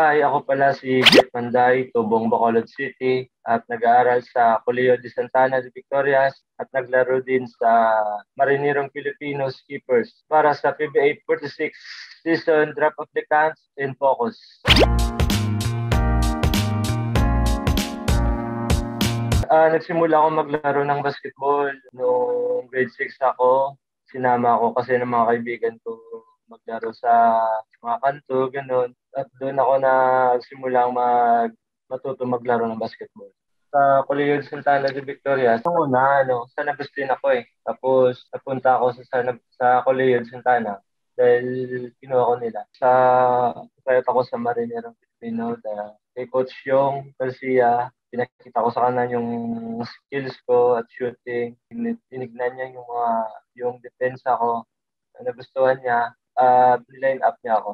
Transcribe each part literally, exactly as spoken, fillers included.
Hi, ako pala si Manday, tubong Bacolod City at nag-aaral sa Colegio de Santana de Victorias at naglaro din sa Marinirong Pilipino Skippers para sa P B A forty-six season draft applicants in focus. Uh, nagsimula ako maglaro ng basketball noong grade six ako. Sinama ako kasi ng mga kaibigan ko maglaro sa mga kanto, gano'n. At doon ako na simulang mag matuto maglaro ng basketball. Sa Colegio de Santana de Victorias, noong una, ano, sa Agustin ako eh. Tapos, napunta ako sa, sa, sa Colegio de Santana dahil kinuha ko nila. Sa, kayot ako sa Marinerong Pilipino, da, kay Coach Yong Garcia, pinakita ko sa kanya yung skills ko at shooting. Tinignan niya yung mga, yung depensa ko. Nagustuhan niya, at uh, line up niya ako.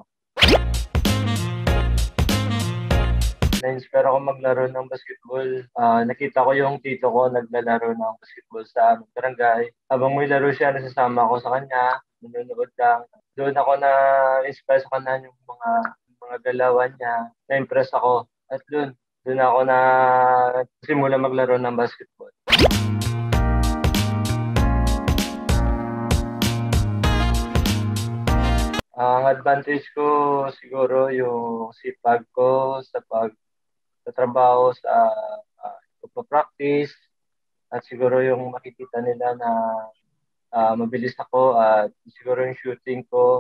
Na-inspire ako maglaro ng basketball. Uh, nakita ko yung tito ko naglalaro ng basketball sa barangay. Habang may laro siya, nasasama ako sa kanya. Nanonood lang. Doon ako na-inspire sa kanya yung mga, mga galawan niya. Na-impress ako. At doon, doon ako na simula maglaro ng basketball. Ang advantage ko siguro yung sipag ko sa pag sa trabaho, sa uh, pagpa-practice, at siguro yung makikita nila na uh, mabilis ako at siguro yung shooting ko.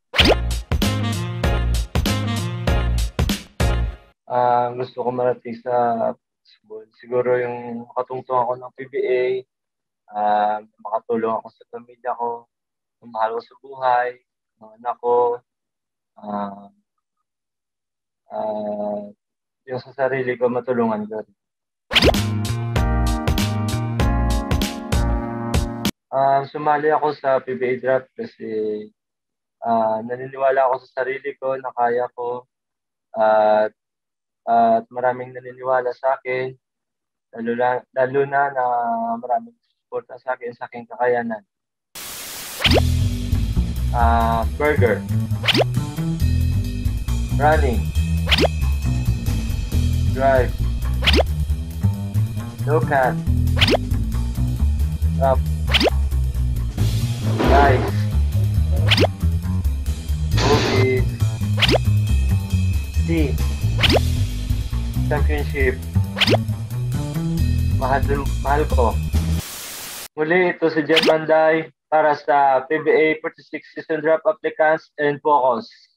Uh, gusto ko marating sa basketball. Siguro yung makatungtong ako ng P B A, uh, makatulong ako sa pamilya ko, mahal ko sa buhay, mga anak ko, uh, uh, yung sa sarili ko, matulungan ko. Uh, sumali ako sa P B A draft kasi uh, naniniwala ako sa sarili ko na kaya ko at uh, at maraming naniniwala sa akin, lalo na, lalo na na maraming suporta sa akin sa aking kakayanan. Uh, burger, running, drive, low cat, up, guys, movies, C, championship, mahal, mahal ko. Muli, ito si Manday para sa P B A forty-six season draft applicants and focus.